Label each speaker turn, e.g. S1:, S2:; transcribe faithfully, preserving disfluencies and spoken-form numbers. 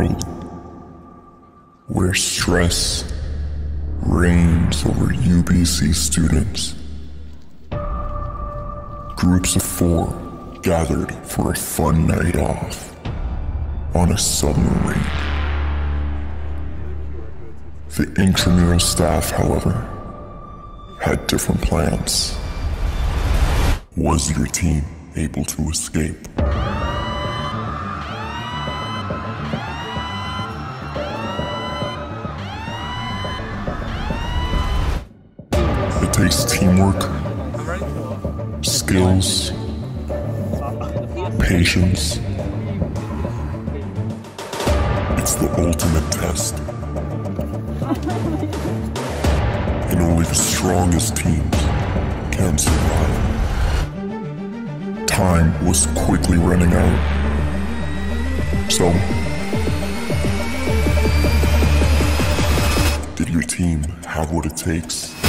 S1: world where stress reigns over U B C students. Groups of four gathered for a fun night off on a submarine. The intramural staff, however, had different plans. Was your team able to escape? It takes teamwork, skills, patience. It's the ultimate test. And only the strongest teams can survive. Time was quickly running out. So, did your team have what it takes?